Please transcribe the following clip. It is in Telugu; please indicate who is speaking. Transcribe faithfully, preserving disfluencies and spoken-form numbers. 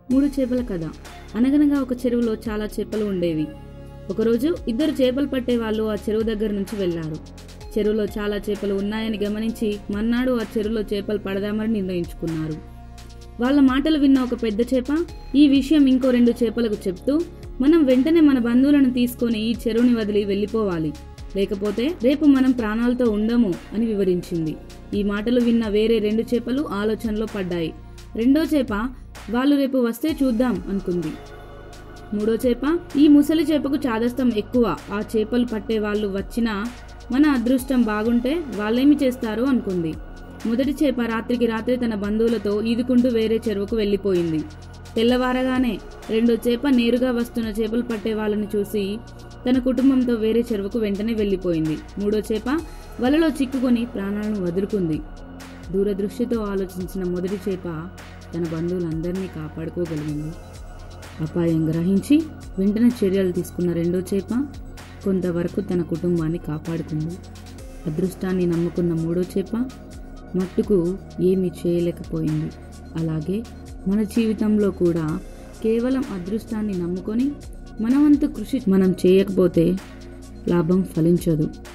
Speaker 1: మూడు చేపల కథ. అనగనగా ఒక చెరువులో చాలా చేపలు ఉండేవి. ఒకరోజు ఇద్దరు చేపలు పట్టే వాళ్ళు ఆ చెరువు దగ్గర నుంచి వెళ్లారు. చెరువులో చాలా చేపలు ఉన్నాయని గమనించి మర్నాడు ఆ చెరువులో చేపలు పడదామని నిర్ణయించుకున్నారు. వాళ్ళ మాటలు విన్న ఒక పెద్ద చేప ఈ విషయం ఇంకో రెండు చేపలకు చెప్తూ, మనం వెంటనే మన బంధువులను తీసుకొని ఈ చెరువుని వదిలి వెళ్ళిపోవాలి, లేకపోతే రేపు మనం ప్రాణాలతో ఉండము అని వివరించింది. ఈ మాటలు విన్న వేరే రెండు చేపలు ఆలోచనలో పడ్డాయి. రెండో చేప వాళ్ళు రేపు వస్తే చూద్దాం అనుకుంది. మూడో చేప ఈ ముసలి చేపకు చాదస్తం ఎక్కువ, ఆ చేపలు పట్టే వాళ్ళు వచ్చినా మన అదృష్టం బాగుంటే వాళ్ళేమి చేస్తారో అనుకుంది. మొదటి చేప రాత్రికి రాత్రి తన బంధువులతో ఈదుకుంటూ వేరే చెరువుకు వెళ్ళిపోయింది. తెల్లవారగానే రెండో చేప నేరుగా వస్తున్న చేపలు పట్టే వాళ్ళని చూసి తన కుటుంబంతో వేరే చెరువుకు వెంటనే వెళ్ళిపోయింది. మూడో చేప వలలో చిక్కుకొని ప్రాణాలను వదులుకుంది. దూరదృష్టితో ఆలోచించిన మొదటి చేప తన బంధువులందరినీ కాపాడుకోగలిగింది. అపాయం గ్రహించి వెంటనే చర్యలు తీసుకున్న రెండో చేప కొంతవరకు తన కుటుంబాన్ని కాపాడుకుంది. అదృష్టాన్ని నమ్ముకున్న మూడో చేప మట్టుకు ఏమీ చేయలేకపోయింది. అలాగే మన జీవితంలో కూడా కేవలం అదృష్టాన్ని నమ్ముకొని మనవంతు కృషి మనం చేయకపోతే లాభం ఫలించదు.